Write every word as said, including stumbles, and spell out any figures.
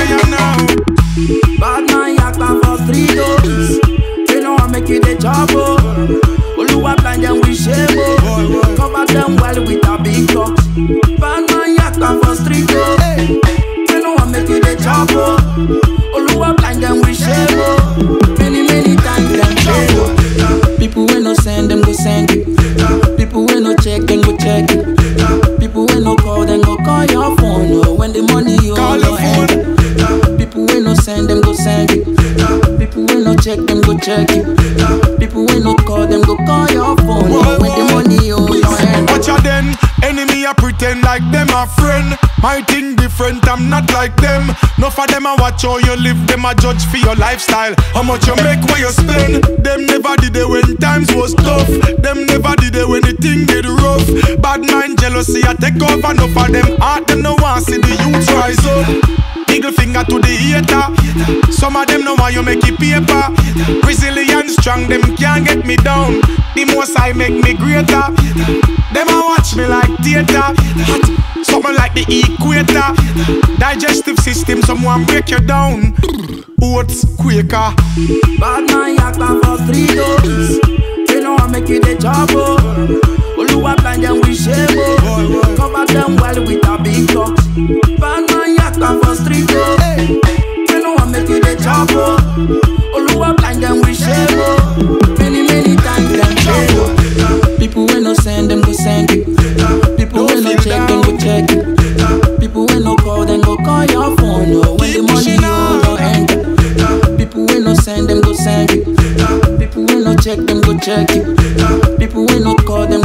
fire now. Bad man yak for three days. They know I make it a job. Oluwa blind them with shame. Cover them well with a big talk. Bad man yak for three days. They know I make it a job. Oluwa blind them with shame. Many many times them fail. People when no send them go send you. People when no check them go check you. People when no call them go call your phone. Oh, when the money you on your hand. People when no send them go send you. People when no check them go check you. People when no call them go call your phone. Oh, when the money you on your hand. Watch out then, enemy I pretend like them a friend. My thing different, I'm not like them. No for them I watch how you live, them I judge for your lifestyle. How much you make, where you spend. Them never did it when times was tough. Them never did it when the thing get rough. Bad mind, jealousy, I take over. No for them heart, them no want see the youth rise up. Eagle finger to the hater. Some of them know why you make it paper. Resilient, strong, them can't get me down. The most I make me greater. Them a watch me like theater. Something like the equator. Digestive system, someone break you down. Oats, Quaker. Bad man yak for three days. They know I make it a job. Oluwa blind them with shame. Cover them well with a big talk. Bad man yak for three days. They know I make it a job. Oluwa blind them with shame. Many many times them fail. People when no send them go send you. People when no check them go check you. People when no call them go call your phone. Oh, when the money you on your hand. People when no send them go send you. People when no check them go check you. People when no call them